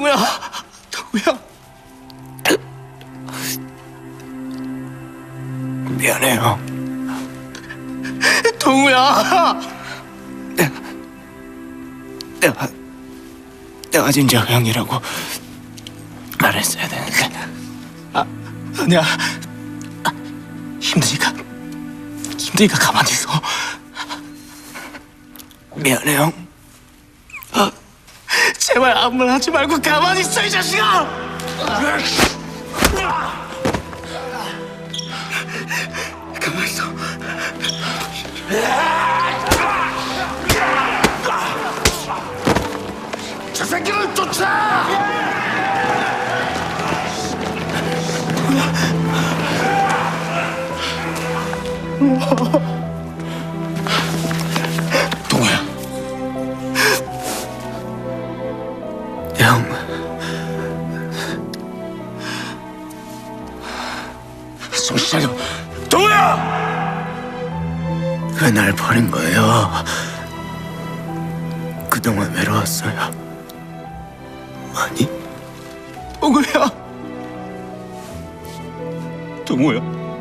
동우야, 동우야. 미안해요. 동우야. 내가 진짜 형이라고 말했어야 되는데. 아니야. 힘드니까 가만히 있어. 미안해 형. 제발 아무 말 하지 말고 가만히 있어, 이 자식아. 가만히 있어. 저 새끼를 쫓아! 동우야. 형, 정신 차려. 동우야! 왜 날 버린 거예요? 그동안 외로웠어요. 아니, 동우야. 동우야.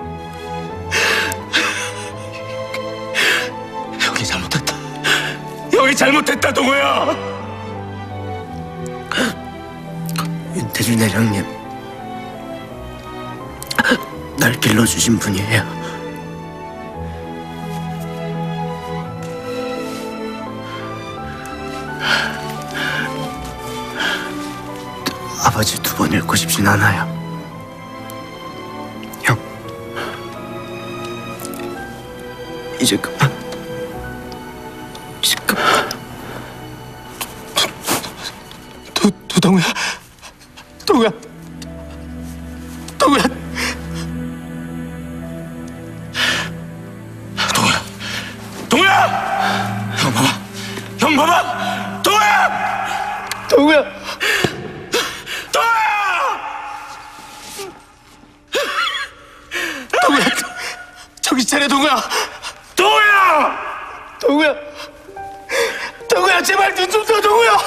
형이 잘못했다. 형이 잘못했다, 동우야. 윤태준 회장님, 날 길러주신 분이에요. 아버지 2번 잃고 싶진 않아요. 형, 이제 그만. 동우야. 동우야. 동우야. 동우야. 동우야. 형 봐봐. 형 봐봐. 동우야. 동우야. 동우야. 정신 차려, 동우야. 동우야. 동우야. 동우야, 제발 눈 좀 떠, 동우야.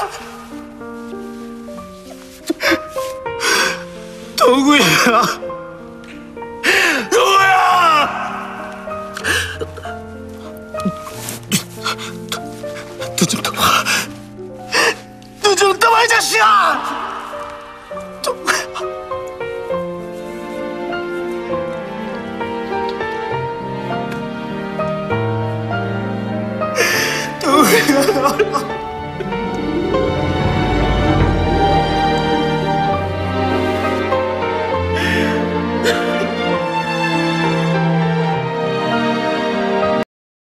동우야. 동우야. 눈 좀 떠봐. 눈 좀 떠봐, 이 자식아. 동우야. 동우야.